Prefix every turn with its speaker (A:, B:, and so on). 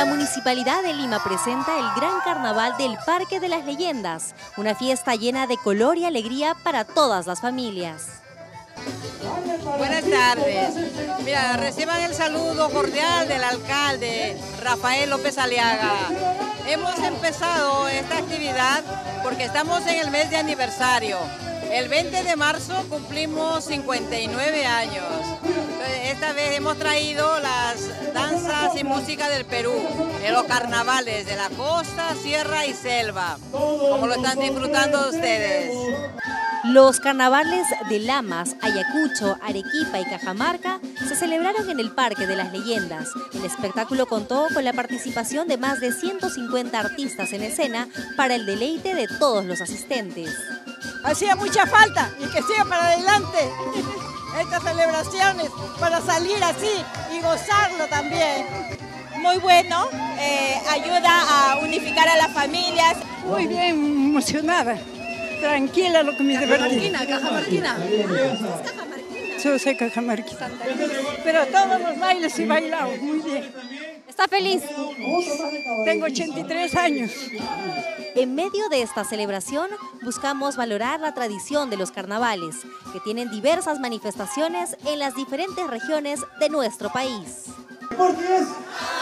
A: La Municipalidad de Lima presenta el Gran Carnaval del Parque de las Leyendas, una fiesta llena de color y alegría para todas las familias.
B: Buenas tardes. Mira, reciban el saludo cordial del alcalde Rafael López Aliaga. Hemos empezado esta actividad porque estamos en el mes de aniversario. El 20 de marzo cumplimos 59 años. Esta vez hemos traído las danzas y música del Perú, en los carnavales de la costa, sierra y selva, como lo están disfrutando ustedes.
A: Los carnavales de Lamas, Ayacucho, Arequipa y Cajamarca se celebraron en el Parque de las Leyendas. El espectáculo contó con la participación de más de 150 artistas en escena para el deleite de todos los asistentes.
C: Hacía mucha falta y que siga para adelante estas celebraciones para salir así y gozarlo también.
D: Muy bueno, ayuda a unificar a las familias.
C: Muy bien, emocionada, tranquila lo que me divertí.
D: Cajamarquina.
C: Yo soy cajamarquina, pero todos los bailes sí bailamos muy bien.
A: ¿Está feliz?
C: Tengo 83 años.
A: En medio de esta celebración, buscamos valorar la tradición de los carnavales, que tienen diversas manifestaciones en las diferentes regiones de nuestro país.
E: Porque es